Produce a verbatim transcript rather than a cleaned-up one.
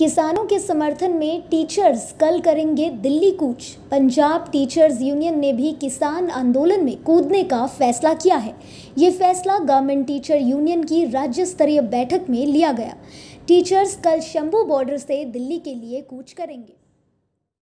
किसानों के समर्थन में टीचर्स कल करेंगे दिल्ली कूच। पंजाब टीचर्स यूनियन ने भी किसान आंदोलन में कूदने का फैसला किया है। ये फैसला गवर्नमेंट टीचर यूनियन की राज्य स्तरीय बैठक में लिया गया। टीचर्स कल शंभू बॉर्डर से दिल्ली के लिए कूच करेंगे।